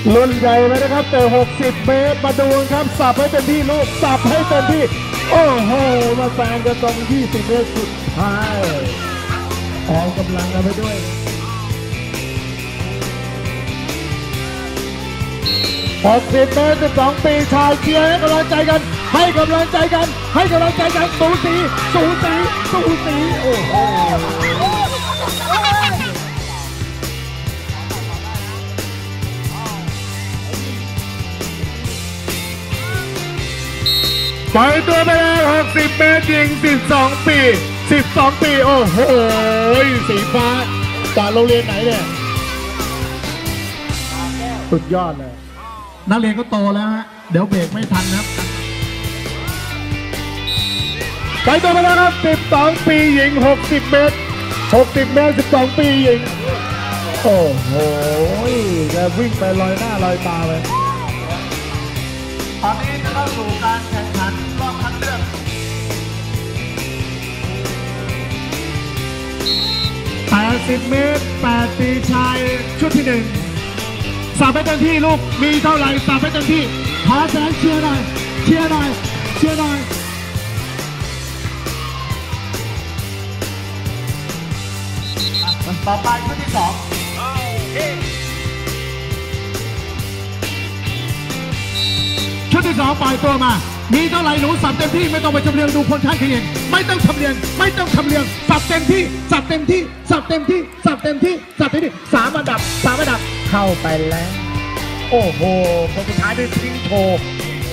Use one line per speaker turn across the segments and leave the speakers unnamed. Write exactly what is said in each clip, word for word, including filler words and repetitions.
รุ่นใหญ่เลยนะครับแต่หกสิบเมตรมาดูครับสับให้เต็มที่ลูกสับให้เต็มที่โอ้โหมาแซงกันตรงยี่สิบเมตรสุดท้ายออกกำลังกันไปด้วยหกสิบเมตรสิบสองปีชายเชียร์ให้กำลังใจกันให้กำลังใจกันให้กำลังใจกันสูสีสูสีสูสีโอ้โหปล่อยตัวไปแล้วหกสิบเมตรหญิงสิบสองปีสิบสองปีโอ้โหสีฟ้าจากโรงเรียนไหนเนี่ยสุดยอดเลยนักเรียนก็โตแล้วฮะเดี๋ยวเบรกไม่ทันครับไปตัวไปแล้วครับสิบสองปีหญิงหกสิบเมตรหกสิบเมตรสิบสองปีหญิงโอ้โหจะวิ่งไปลอยหน้าลอยตาเลยตอนนี้จะเข้าสู่การแข่งขันรอบคัดเลือกแปดสิบเมตรแปดปีชายชุดที่หนึ่งสับให้เต็มที่ลูกมีเท่าไหร่สับให้เต็มที่ขอแสงเชียร์หน่อยเชียร์หน่อยเชียร์หน่อยต่อไปชุดที่สองชุดที่สองปล่อยตัวมามีเท่าไหร่หนูสับเต็มที่ไม่ต้องไปชำเลืองดูคนใช้เขียนไม่ต้องชำเลืองไม่ต้องชำเลืองสับเต็มที่สับเต็มที่สับเต็มที่สับเต็มที่สับเต็มที่สามอันดับสามอันดับเข้าไปแล้วโอ้โหคนสุดท้ายได้ทิ้งโชว์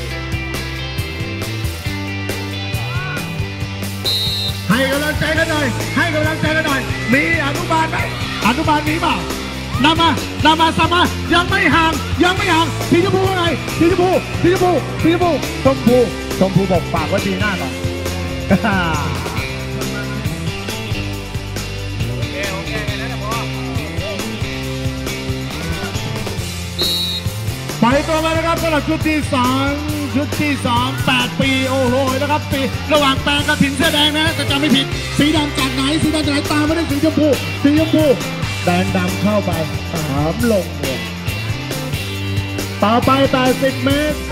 ให้กำลังใจกันหน่อยให้กำลังใจกันหน่อยมีอนุบาลไหมอนุบาลมีเปล่านำมานำมาสามายังไม่ห่างยังไม่ห่างสีชมพูไงสีชมพูสีชมพูสีชมพูชมพูชมพูบอกปากว่าดีหน้าหน่อยโอเคโอเคนั่นแหละพ่อไปตัวมานะครับสำหรับชุดที่สองชุดที่สองแปดปีโอ้โหนะครับปีระหว่างแปลงกระถิ่นเสื้อแดงนะแต่จำไม่ผิดสีดำจากไหนสีดำจากไหนตามไม่ได้สีชมพูสีชมพูแดงดำเข้าไปสามลงเลยต่อไปแปดสิบเมตร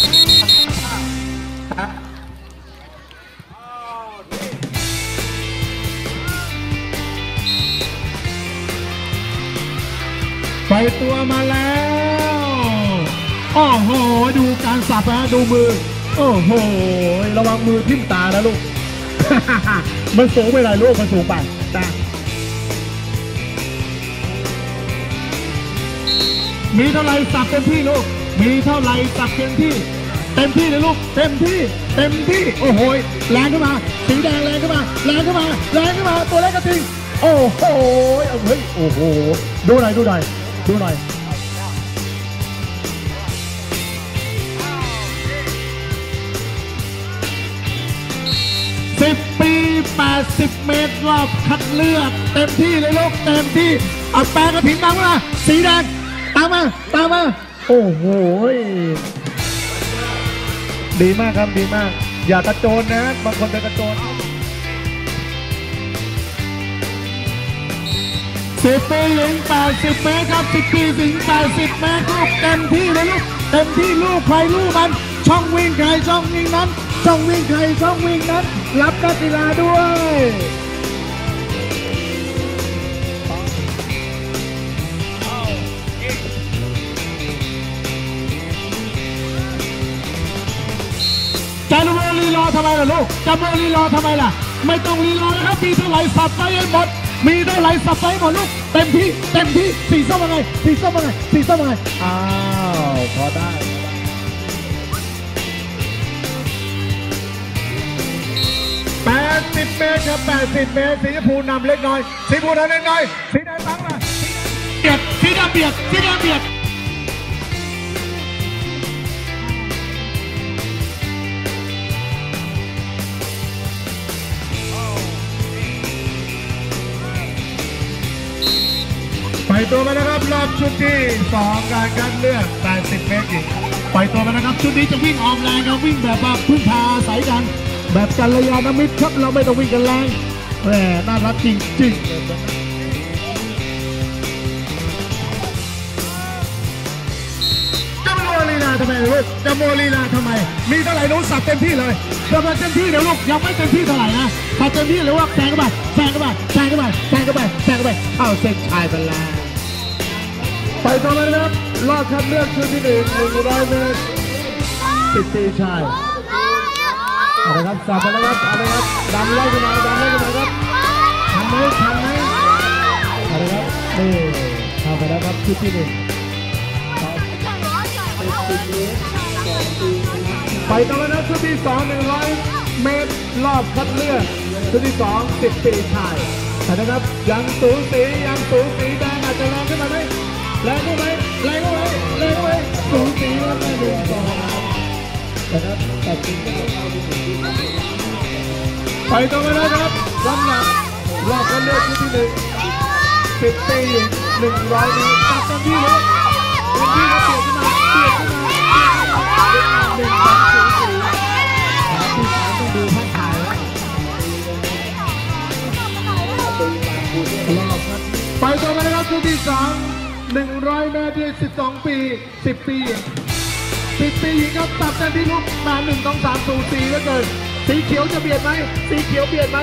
ไปตัวมาแล้วโอ้โหดูการสับนะดูมือโอ้โหระวังมือทิ่มตานะลูก มันสูงไปหน่อยลูกมันสูงไปนะมีเท่าไรสับเต็มที่ลูกมีเท่าไรสับเต็มที่เต็มที่เลยลูกเต็มที่เต็มที่โอ้โหแรงขึ้นมาสีแดงแรงขึ้นมาแรงขึ้นมาแรงขึ้นมาตัวเล็กกระทิงโอ้โหเฮ้ยโอ้โหดูหน่อยดูหน่อยดูหน่อยสิบปีแปดสิบเมตรรอบคัดเลือกเต็มที่เลยลูกเต็มที่เอาแปลงกระถิ่นตามมาสีแดงตามมาตามมาโอ้โหดีมากครับดีมากอย่ากระโจนนะบางคนจะกระโจนสิบปีหญิงแปดสิบเมตรครับสิบปีหญิงแปดสิบเมตรลูกเต็มที่เลยลูกเต็มที่ลูกใครลูกมันช่องวิ่งใครช่องวิ่งนั้นช่องวิ่งใครช่องวิ่งนั้นรับนักกีฬาด้วยจะโมลีรอทำไมล่ะลูกจะโมลีรอทำไมล่ะไม่ต้องรีรอนะครับมีเท่าไหร่สับไปให้หมดมีเท่าไหร่สับไปให้หมดลูกเต็มที่เต็มที่สีส้มยังไงสีส้มยังไงสีส้มยังไงอ้าวพอได้แปดสิบเมตรครับแปดสิบเมตรสีชมพูนำเล็กน้อยสีชมพูนำเล็กน้อยสีแดงตั้งมาเบียดสีดำเบียดสีแดงเบียดไปตัวมานะครับรอบชุดที่สองการคัดเลือกแปดสิบเมตรหญิงไปตัวมานะครับชุดนี้จะวิ่งออกแรงครับวิ่งแบบว่าพึ่งพาอาศัยกันแบบกัลยาณมิตรครับเราไม่ต้องวิ่งกันแรงแหมน่ารักจริงๆทำไมลูกจะโมลีลาทำไมมีเท่าไหร่ลูกสับเต็มที่เลยกำลังเต็มที่เดี๋ยวลูกยังไม่เต็มที่เท่าไหร่นะสับเต็มที่หรือว่าแซงเข้าไปแซงเข้าไปแซงเข้าไปแซงเข้าไปแซงเข้าไปเข้าเส้นชัยไปแล้วไปต่อเลยนะครับรอบคัดเลือกชุดที่หนึ่งหนึ่งร้อยเมตรสิบปีชายเอาละครับสับไปแล้วครับเอาละครับดันไล่ขึ้นมาดันไล่ขึ้นมาครับทันไหมทันไหมเอาละครับนี่เข้าไปแล้วครับชุดที่หนึ่งไปต่อแล้วนะชุดที่สองหนึ่งร้อยเมตรรอบคัดเลือกชุดที่สองสิบปีชายนะครับยังสูสียังสูสีแดงอาจจะแรงขึ้นมาไหมแรงขึ้นไหมแรงขึ้นไหมแรงขึ้นไหมสูสีแล้วไม่ดูต่อนะครับตัดสินไปต่อไปแล้วครับลำหนักรอบคัดเลือกชุดที่หนึ่งสิบปีหนึ่งร้อยเมตรตัดกันที่เลยเป็นที่เราเปลี่ยนขึ้นมาเปลี่ยนขึ้นมาหนึ่งสองสูสีที่สามต้องดูภาพถ่ายไปต่อไปนะครับชุดที่สองหนึ่งร้อยเมตรที่สิบสองปีสิบปีสิบปีหญิงครับตัดกันที่ลูกมาหนึ่งสองสามสูสีแล้วเกินสีเขียวจะเบียดไหมสีเขียวเบียดไหม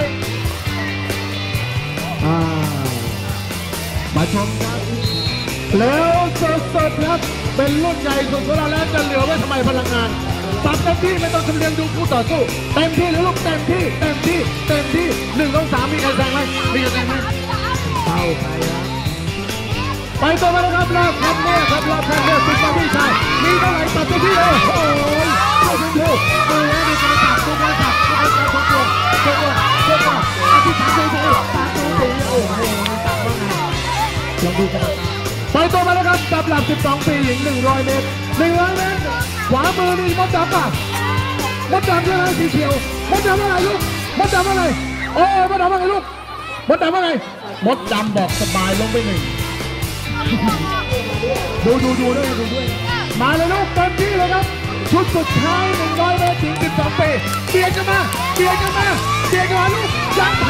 อ่ามาชมครับแล้วสดๆครับเป็นรุ่นใหญ่สุดของเราแล้วจะเหลือไว้ทำไมพลังงานตัดเต็มที่ไม่ต้องคำเรียงดูคู่ต่อสู้เต็มที่เลยลูกเต็มที่เต็มที่เต็มที่หนึ่งสองสามมีใครแซงไหมมีใครแซงไหมเข้าใครครับไปต่อมาแล้วครับรอบคัดเลือกครับรอบคัดเลือกสิบปีชายมีเท่าไหร่ตัดเต็มที่เลยโอ้ยเข้าถึงผู้ดูแลดูการจับดูการจับดูการจับตัวตัวตัวตัวตัวอาทิตย์สามตัวตัวสามตัวตัวโอ้โหตัดว่าไงลองดูกันไปต่อมาแล้วครับจับหลับสิบสองปีหญิงหนึ่งร้อยเมตรหนึ่งร้อยเมตรขวามือนี่มดดำป่ะมดดำใช่ไหมสีเขียวมดดำอะไรลูกมดดำอะไรโอ้มดดำอะไรลูกมดดำอะไรมดดำบอกสบายลงไปหนึ่งดูดูดูด้วยดูด้วยมาเลยลูกเต็มที่เลยครับชุดสุดท้ายหนึ่งร้อยเมตรถึงสิบสองปีเบียดกันมาเบียดกันมาเบียดกันมาลูกยังทั